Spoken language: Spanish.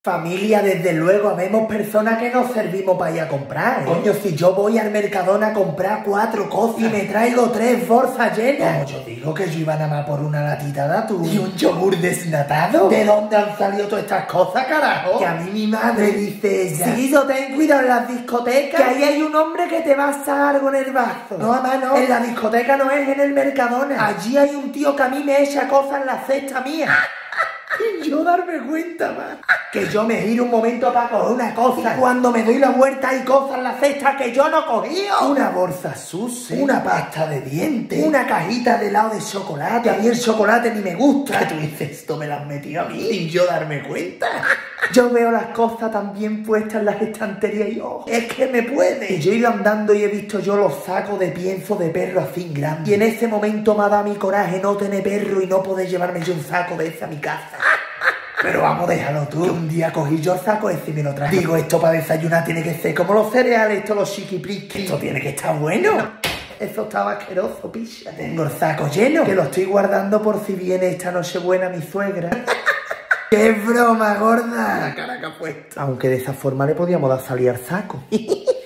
Familia, desde luego, habemos personas que nos servimos para ir a comprar, ¿eh? Coño, si yo voy al Mercadona a comprar 4 cosas y me traigo 3 bolsas llenas. Como yo digo que yo iba nada más por una latita de atún y un yogur desnatado. ¿De dónde han salido todas estas cosas, carajo? Que a mí mi madre dice ella: Chiquillo, ten cuidado en las discotecas, que ahí hay un hombre que te va a echar algo en el bazo. No, mamá, no, en la discoteca no es, en el Mercadona. Allí hay un tío que a mí me echa cosas en la cesta mía. Y yo darme cuenta, man, que yo me giro un momento para coger una cosa y cuando me doy la vuelta hay cosas en la cesta que yo no he cogido. Una bolsa sucia, una pasta de dientes, una cajita de helado de chocolate. A mí el chocolate ni me gusta. Que tú dices, esto me lo has metido a mí sin yo darme cuenta. Yo veo las cosas tan bien puestas en las estanterías y ojo, es que me puede. Y yo he ido andando y he visto yo los sacos de pienso de perro así grandes. Y en ese momento me ha dado mi coraje no tener perro y no poder llevarme yo un saco de ese a mi casa. Pero vamos, déjalo tú. Que un día cogí yo el saco ese y me lo traje. Digo, esto para desayunar tiene que ser como los cereales, esto los chiquipriquis. Esto tiene que estar bueno. Eso estaba asqueroso, picha. Tengo el saco lleno, que lo estoy guardando por si viene esta Nochebuena mi suegra. ¡Qué broma, gorda! La cara que ha puesto. Aunque de esa forma le podíamos dar salida al saco.